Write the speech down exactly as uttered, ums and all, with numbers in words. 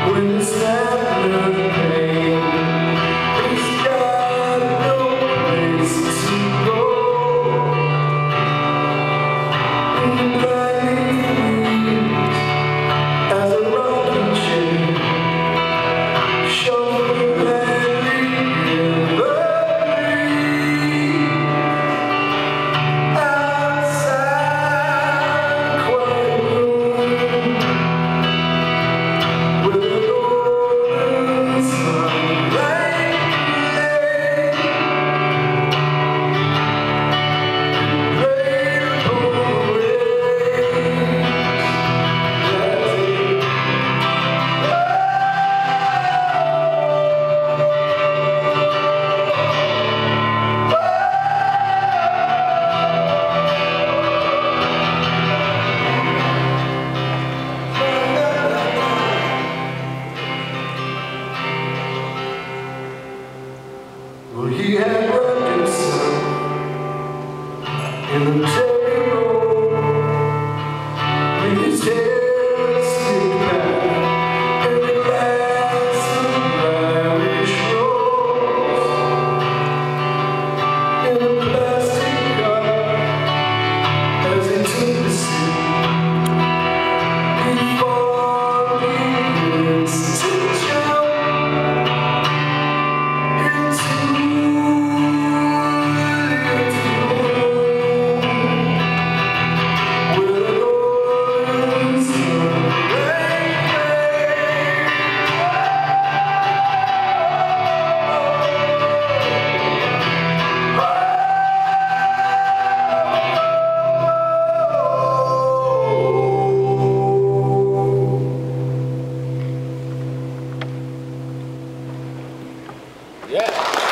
When it's not enough pain, he's got no place to go. In the blinding leaves, as a rocking chain, show gladly in the breeze. Outside, quiet room, with a golden sunlight lay, played upon the waves that day. Well, he had run Dixon in the Terry Road, with his tail slicked back and a glass of Irish rose in a plastic cup as he took the sip. Before he begins to jump Yeah.